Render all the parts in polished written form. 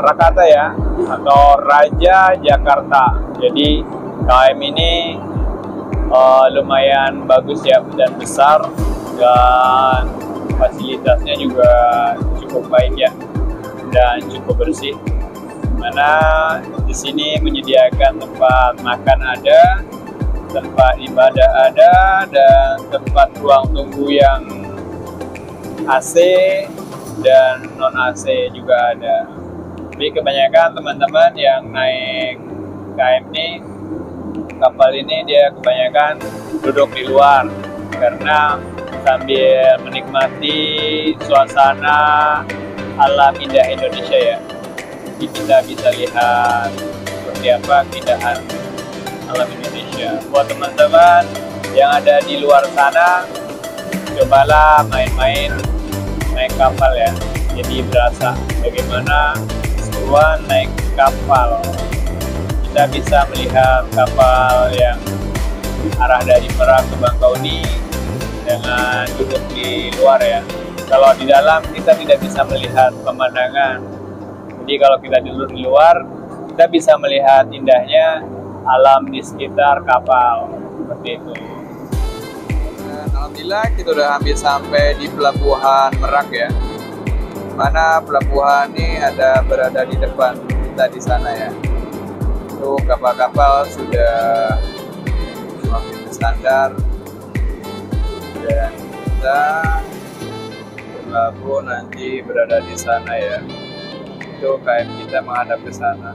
Rakata ya, atau Raja Jakarta. Jadi KM ini lumayan bagus ya dan besar, dan fasilitasnya juga cukup baik ya dan cukup bersih. Mana di sini menyediakan tempat makan ada, tempat ibadah ada, dan tempat ruang tunggu yang AC dan non AC juga ada. Tapi kebanyakan teman-teman yang naik KM ini, kapal ini dia kebanyakan duduk di luar karena sambil menikmati suasana alam indah Indonesia ya. Jadi kita bisa lihat seperti apa keindahan alam Indonesia. Buat teman-teman yang ada di luar sana, cobalah main-main naik kapal ya. Jadi berasa bagaimana keseruan naik kapal. Kita bisa melihat kapal yang arah dari Merak ke Bangkauni dengan duduk di luar ya. Kalau di dalam kita tidak bisa melihat pemandangan. Jadi kalau kita duduk di luar, kita bisa melihat indahnya alam di sekitar kapal. Seperti itu. Dan alhamdulillah kita udah hampir sampai di Pelabuhan Merak ya. Mana pelabuhan ini berada di depan kita di sana ya. Itu kapal-kapal sudah semakin standar dan kita berlabuh nanti berada di sana ya. Itu KM kita menghadap ke sana.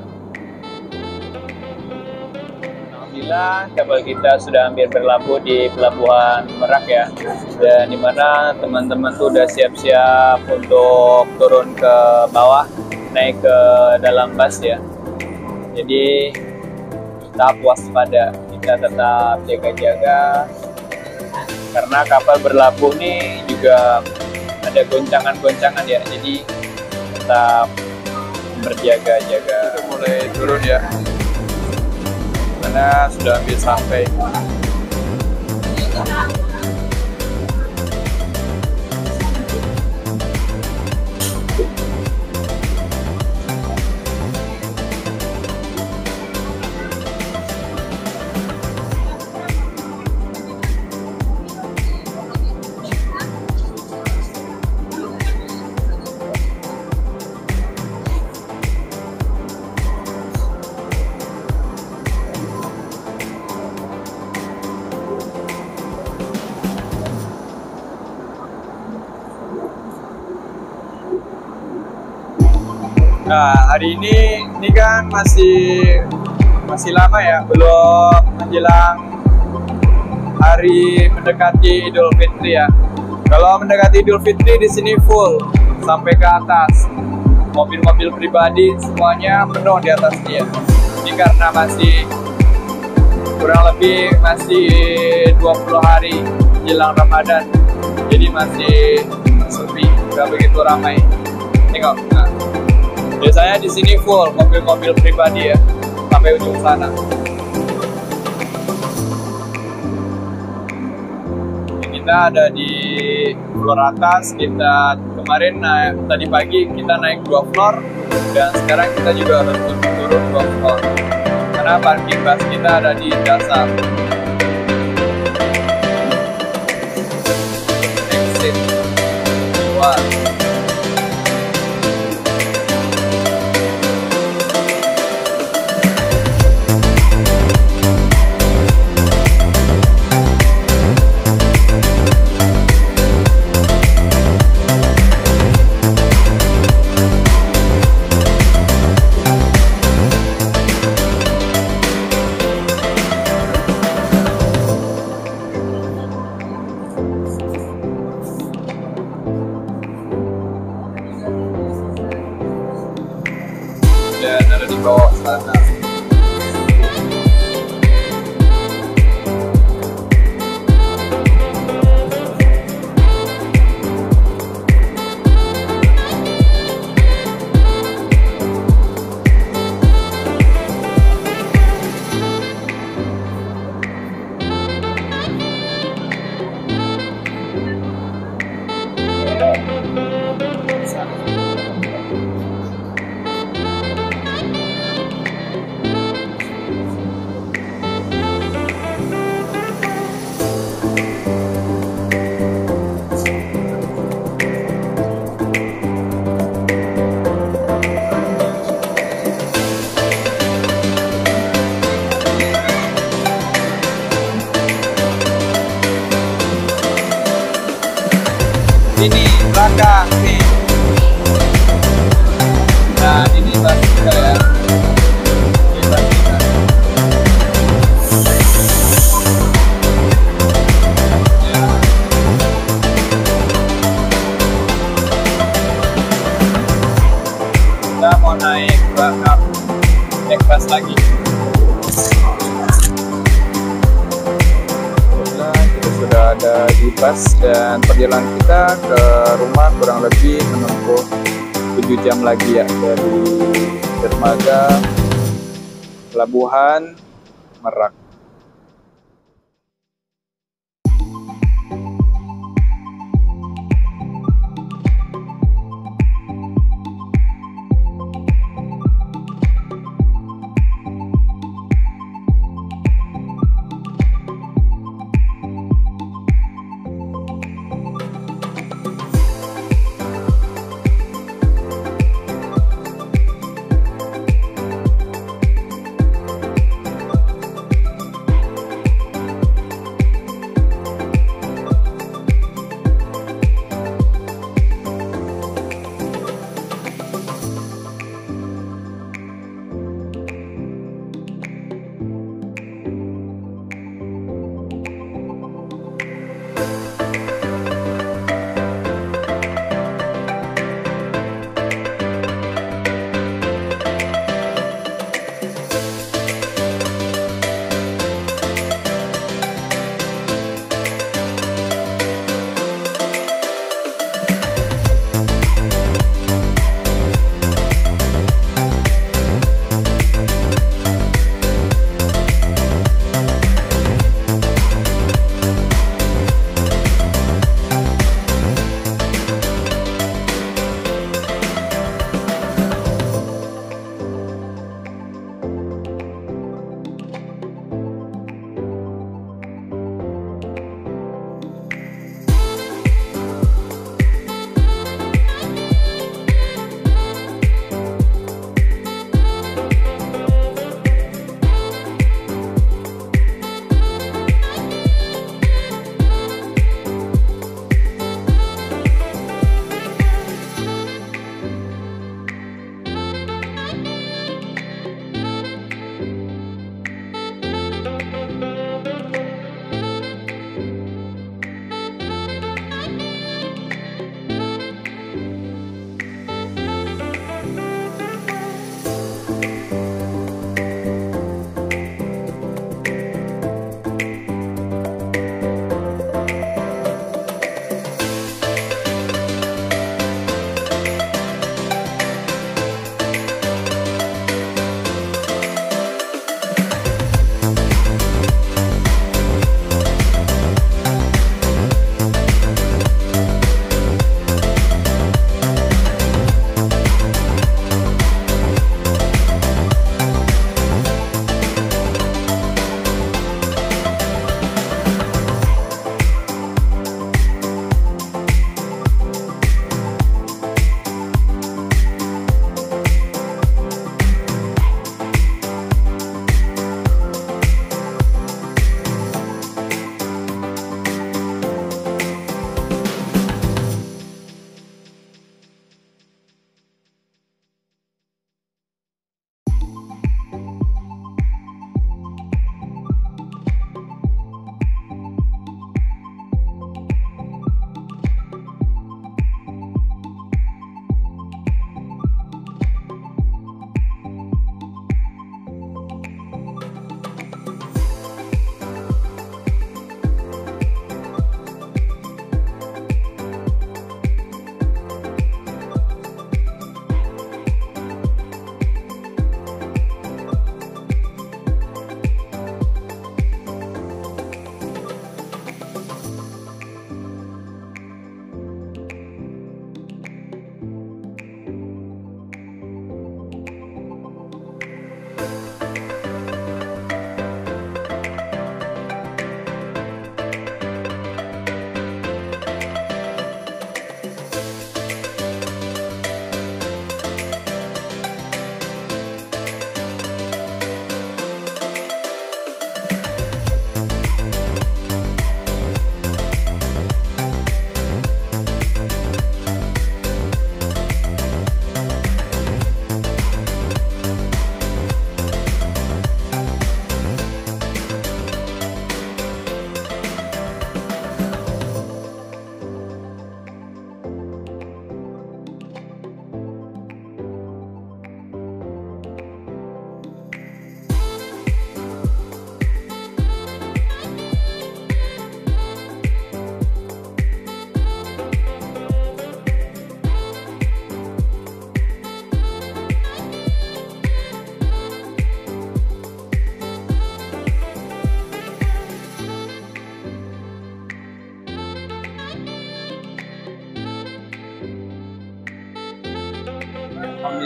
Alhamdulillah kapal kita sudah hampir berlabuh di Pelabuhan Merak ya, dan dimana teman-teman tuh udah siap-siap untuk turun ke bawah, naik ke dalam bus ya. Jadi tetap waspada, kita tetap jaga-jaga karena kapal berlabuh nih juga ada goncangan-goncangan ya, jadi tetap berjaga-jaga. Sudah mulai turun ya, mana sudah hampir sampai. Nah, hari ini kan masih lama ya, belum menjelang hari mendekati Idul Fitri ya. Kalau mendekati Idul Fitri di sini full sampai ke atas. Mobil-mobil pribadi semuanya penuh di atas dia. Ini karena masih kurang lebih 20 hari jelang Ramadan. Jadi masih sepi, nggak begitu ramai. Tengok. Nah. Biasanya di sini full mobil-mobil pribadi ya, sampai ujung sana. Kita ada di floor atas. Kita kemarin tadi pagi kita naik 2 floor, dan sekarang kita juga harus turun 2 floor karena parking bus kita ada di dasar. Exit keluar. belakang nih. Nah ini tas kita ya. Ini tas kita. Ya. Kita mau naik belakang, naik bus lagi. Kita sudah ada di bus dan perjalanan kita ke rumah kurang lebih menempuh 7 jam lagi ya, dari dermaga Pelabuhan Merak.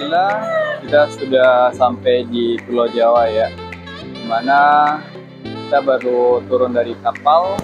Alhamdulillah kita sudah sampai di Pulau Jawa ya, dimana kita baru turun dari kapal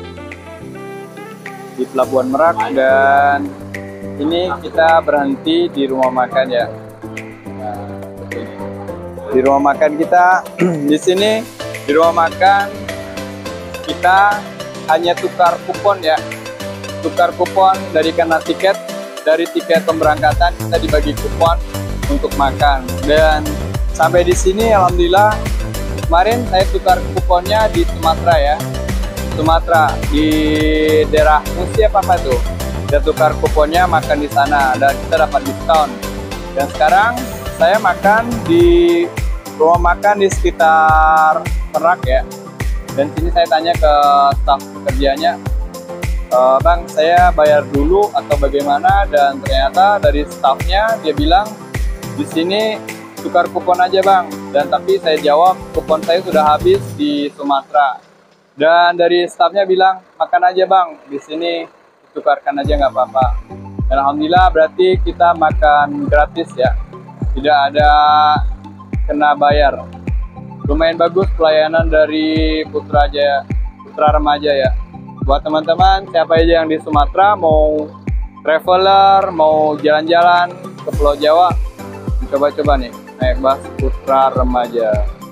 di Pelabuhan Merak, dan ini kita berhenti di rumah makan ya. Nah, di rumah makan kita di sini, di rumah makan kita hanya tukar kupon ya, tukar kupon dari karena tiket, dari tiket pemberangkatan kita dibagi kupon untuk makan. Dan sampai di sini alhamdulillah, kemarin saya tukar kuponnya di Sumatera ya, Sumatera di daerah Musi apa tuh, saya tukar kuponnya makan di sana dan kita dapat diskon. Dan sekarang saya makan di rumah makan di sekitar Merak ya. Dan sini saya tanya ke staf pekerjanya, Bang, saya bayar dulu atau bagaimana? Dan ternyata dari stafnya dia bilang di sini tukar kupon aja Bang. Dan tapi saya jawab kupon saya sudah habis di Sumatera. Dan dari stafnya bilang makan aja Bang, di sini tukarkan aja nggak apa-apa. Dan alhamdulillah berarti kita makan gratis ya, tidak ada kena bayar. Lumayan bagus pelayanan dari Putra Remaja ya. Buat teman-teman siapa aja yang di Sumatera mau traveler, mau jalan-jalan ke Pulau Jawa, coba-coba nih naik bus Putra Remaja.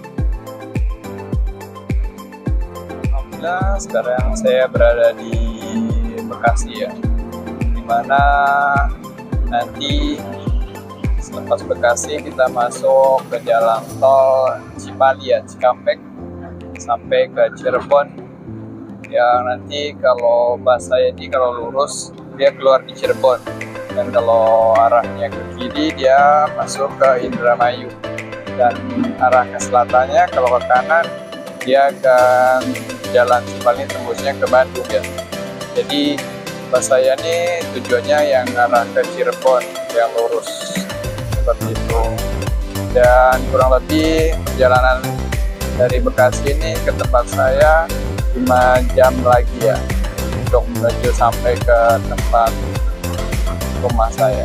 Alhamdulillah sekarang saya berada di Bekasi ya, dimana nanti selepas Bekasi kita masuk ke jalan tol Cipali ya, Cikampek sampai ke Cirebon. Yang nanti kalau bus saya ini kalau lurus dia keluar di Cirebon, dan kalau arahnya ke kiri dia masuk ke Indramayu, dan arah ke selatannya kalau ke kanan dia akan jalan Cipali tembusnya ke Bandung ya. Jadi bus saya ini tujuannya yang arah ke Cirebon yang lurus seperti itu. Dan kurang lebih perjalanan dari Bekasi ini ke tempat saya 5 jam lagi ya, untuk menuju sampai ke tempat rumah saya.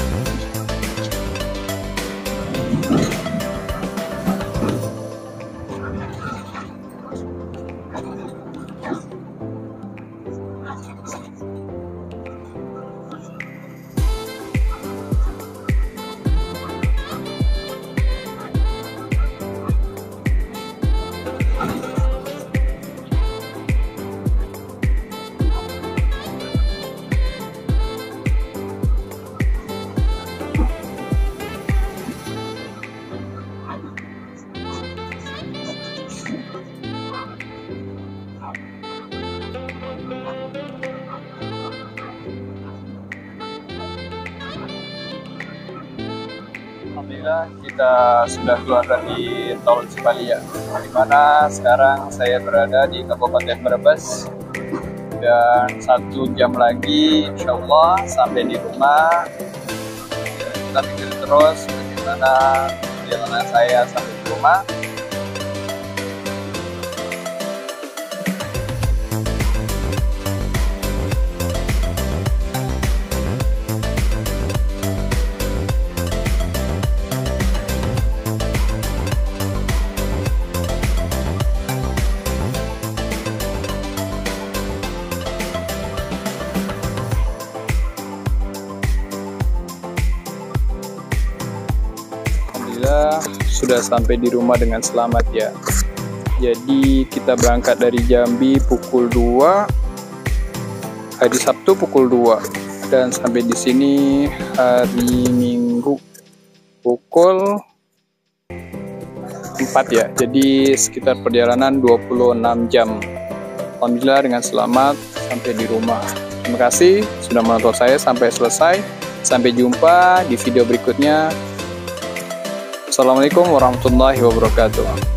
Alhamdulillah kita sudah keluar dari tol Cipali ya, dimana sekarang saya berada di Kabupaten Brebes, dan 1 jam lagi insya Allah sampai di rumah. Kita pikir terus bagaimana perjalanan saya sampai di rumah. Sudah sampai di rumah dengan selamat ya. Jadi kita berangkat dari Jambi pukul 2 hari Sabtu pukul 2 dan sampai di sini hari Minggu pukul 4 ya. Jadi sekitar perjalanan 26 jam. Alhamdulillah dengan selamat sampai di rumah. Terima kasih sudah menonton saya sampai selesai. Sampai jumpa di video berikutnya. Assalamualaikum warahmatullahi wabarakatuh.